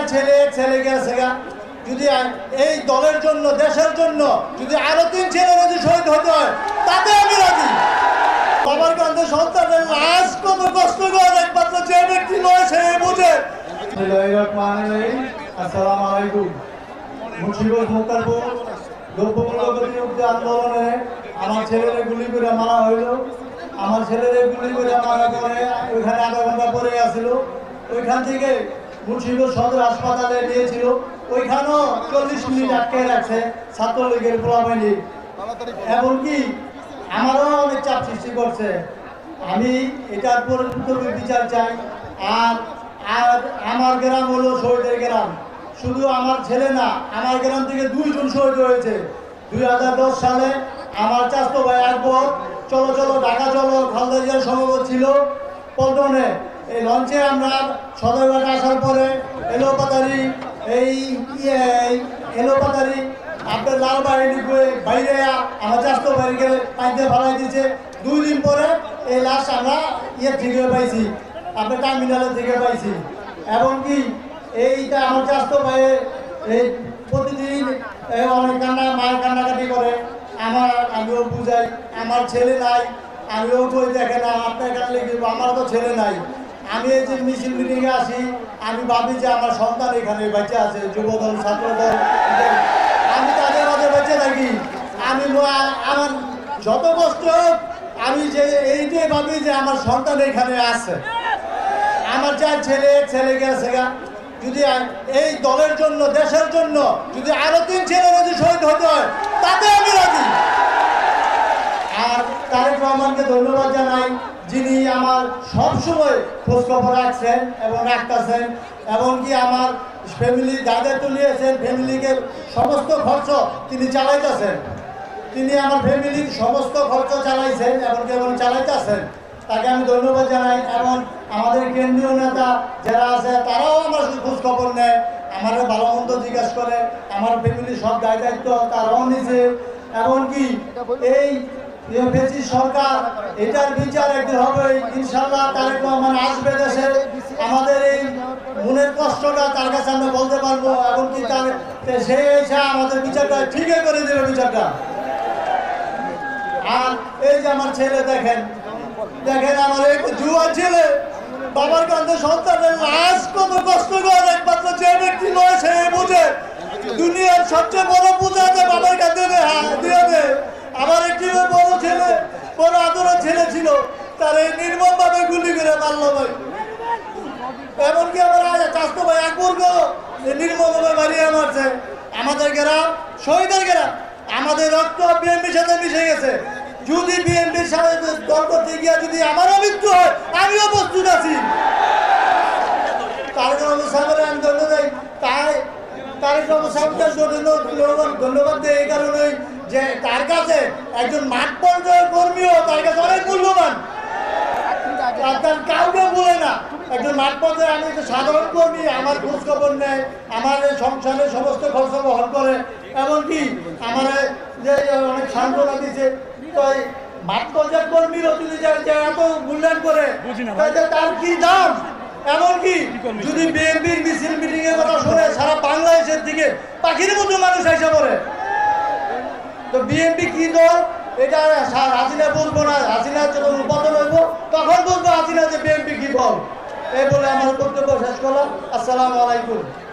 ছেলে ছেলে গেছে গা, যদি এই দলের জন্য দেশের জন্য যদি আরো 3 ছেলে যদি শহীদ হতে হয় তাতে আমি রাজি। বাবার কান্দে সন্তানের লাশ কত কষ্ট করে একমাত্র যে ব্যক্তি নয় সে বুঝে। আসসালামু আলাইকুম। মুন্সিগঞ্জ মোক্তারপুর দ্রব্যমূল্য আন্দোলনে আমার ছেলেরে গুলি করে মারা হইল। আমার ছেলেরে গুলি করে মারা করে ওইখানে আধা ঘন্টা পরে আসছিল। ওইখান থেকে মুন্সিগঞ্জ সদর হাসপাতালে নিয়েছিল, ওইখানেও 40 মিনিট আটকে রাখছে ছাত্রলীগের পোলাবাহিনী। এমনকি আমারও অনেক চাপ সৃষ্টি করছে। আমি এটার পরিপূর্ণ বিচার চাই। আর আমার গ্রাম হলো শহীদের গ্রাম। শুধু আমার ছেলে না, আমার গ্রাম থেকে 2 জন শহীদ হয়েছে। 2010 সালে আমার চাচাতো ভাই আকবর চলো চলো ঢাকা চলো খালদা সমাবেশ ছিল পল্টনে। এই লঞ্চে আমরা সদরঘাট আসার পরে এলোপাতারি আপনার লাল বাহিনী বাইরে আমার চাচাতো ভাইকে পাইতে ভাড়াই দিয়েছে। 2 দিন পরে এই লাশ আমরা থেকে পাইছি, আপনার টার্মিনালের থেকে পাইছি। এমনকি এইটা আমার চাচাতো ভাইয়ের এই প্রতিদিন অনেক মায়ের কান্নাকাটি করে। আমিও বুঝাই আমার ছেলে নাই, আমিও কই দেখে না আপনার কাছে আমার তো ছেলে নাই। আমি এই যে মিছিল মিটিংয়ে আসি, আমি ভাবি যে আমার সন্তান এখানে বেঁচে আছে, যুবদল ছাত্রদল, আমি তাদের মাঝে বেঁচে থাকি। আমি আমার যত কষ্ট হোক আমি যে এইটাই ভাবি যে আমার সন্তান এখানে আছে। আমার 4 ছেলে ছেলে গেছে গা, যদি এই দলের জন্য দেশের জন্য যদি আরো 3 ছেলে যদি শহীদ হতে হয় তাতে আমি রাজি। আর তারেক রহমানকে ধন্যবাদ জানাই, যিনি আমার সবসময় খোঁজখবর রাখছেন এবং রাখতেছেন। এমনকি আমার ফ্যামিলি দায়িত্ব নিয়েছেন, ফ্যামিলিকে সমস্ত খরচ তিনি চালাইতেছেন। তিনি আমার ফ্যামিলির সমস্ত খরচ চালাইছেন এবং চালাইতেছেন। তাকে আমি ধন্যবাদ জানাই। এবং আমাদের কেন্দ্রীয় নেতা যারা আছে তারাও আমার খোঁজ খবর নেয়, আমার ভালো মন্দ জিজ্ঞাসা করে, আমার ফ্যামিলির সব দায়িত্ব তারাও নিছে। এমনকি এই সরকার এটার বিচার একদিন হবে ইনশাল্লাহ। তারেক রহমান আসবে দেশে, আমাদের এই মনের কষ্টটা তার কাছে আমরা বলতে পারবো। এমনকি সে এসে আমাদের বিচারটা ঠিকই করে দেবে বিচারটা। আর এই যে আমার ছেলে দেখেন আমার এই জুয়া ছেলে, বাবার কান্দে সন্তানের লাশ কত কষ্ট করে একমাত্র যে ব্যক্তি নয় সে বুঝে। দুনিয়ার সবচেয়ে বড় পূজা যে বাবার কান্দে দিয়ে দেয়। আমার একটি বড় ছেলে, বড় আদরের ছেলে ছিল, তার এই নির্মম ভাবে গুলি করে মারলো ভাই। এমনকি আমার চাচাতো ভাই আকবরকে নির্মম ভাবে মারিয়ে মারছে। আমাদের গ্রাম শহীদের গ্রাম, আমাদের রক্ত বিএনপির সাথে মিশে গেছে। যদি বিএনপির সাথে দল করতে গিয়ে যদি আমারও মৃত্যু হয় আমিও প্রস্তুত আছি। তারেক রহমান সাহেবের আমি ধন্যবাদ দেই। তারেক রহমান সাহেবকে ধন্যবাদ দেয় এই কারণে যে তার কাছে একজন মাঠ পর্যায়ের কর্মীও তার কাছে অনেক মূল্যবান। তার কাউকে বলে না, একজন মাঠ পর্যায়ে আমি একটা সাধারণ কর্মী, আমার খোঁজ খবর নেয়, আমার সংসারের সমস্ত খরচ বহন করে। এমনকি আমার যে অনেক সান্ত্বনা দিচ্ছে। তো মাঠ পর্যায়ের কর্মীরও তিনি এত মূল্যায়ন করে তার কি দাম। এমনকি যদি বিএনপির মিছিল মিটিং এর কথা শুনে সারা বাংলাদেশের দিকে পাখির মতো মানুষ এসে পড়ে। তো বিএনপি কি দল এটা হাসিনা বলবো না, হাসিনা যখন পতন হইব তখন বলবো হাসিনা যে বিএনপি কি দল। এই বলে আমার বক্তব্য শেষ করলাম। আসসালামু আলাইকুম।